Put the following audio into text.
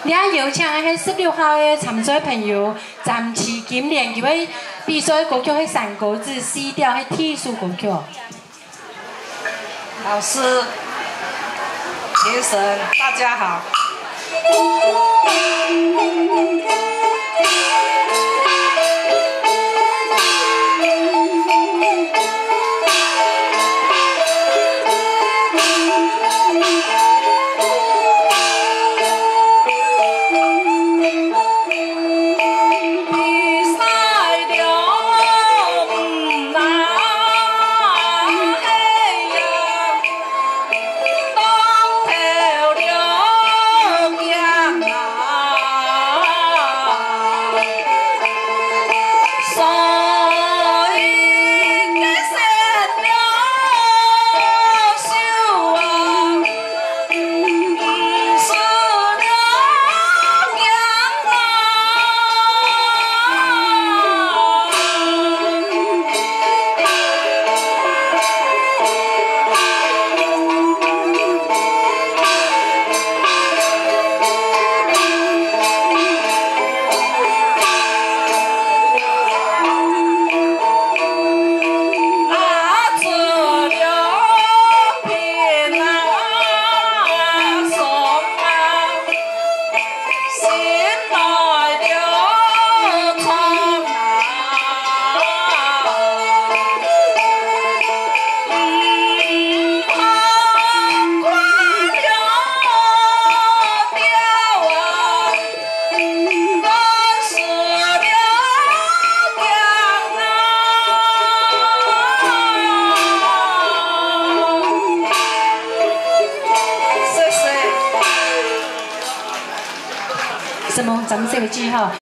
你啊邀请迄16号的参赛朋友，暂时今年入去比赛歌曲迄三国志4调迄体术歌曲。 老师、评审，大家好。 什么？咱们这个记号。